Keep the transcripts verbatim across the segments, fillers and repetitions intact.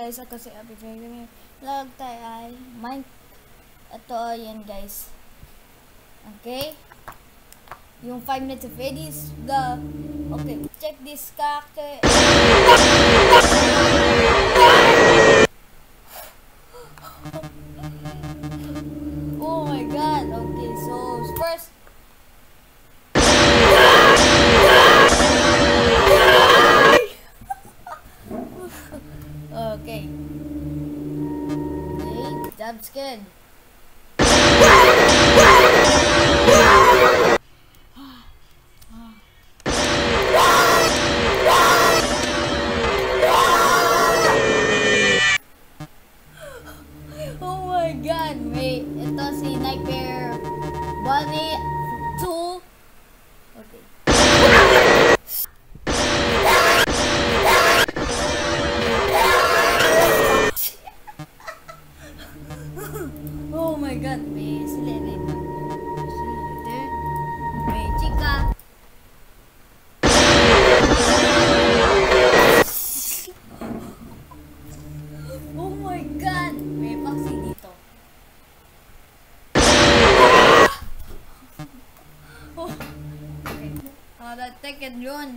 guys, ako si Abby Dragon. Vlog tayo ay Mine. Ito, yan guys. Okay? Yung five minutes of Eddie's vlog. Okay, check this character. Oh my god. Okay, so first Okay. Okay, jump scared. Oh my god, wait. Ito si Nightmare Bunny two. Okay. Oh my god, may sila rin. May chika. Oh my god, may paksi dito. Oh. Okay. Oh, that take it yun.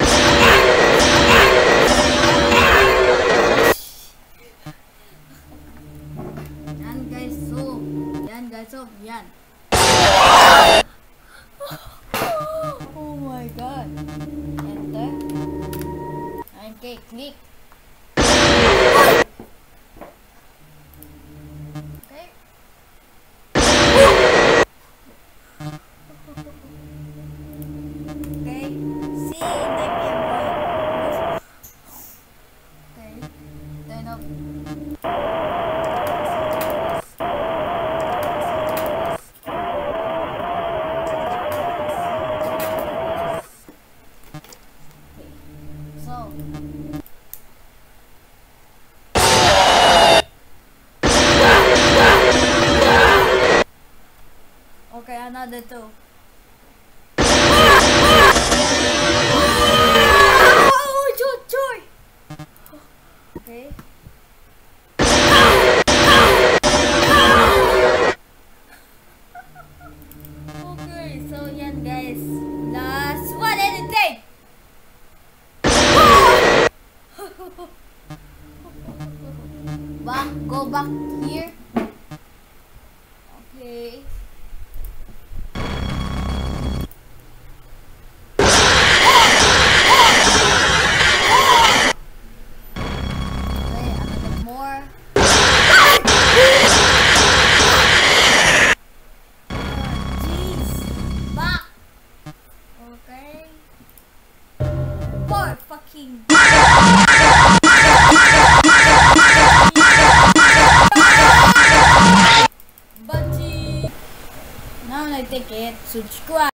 Yan guys, so yan guys, so yan. Oh my god. Enter. Okay, click. Okay. Okay. See the camera. Okay. Turn off. Okay, another two. Oh, joy, joy. Okay. Okay, so yan guys. Last one and take. Back, go back here. Okay. Fucking Budgie. Now I take it. Subscribe.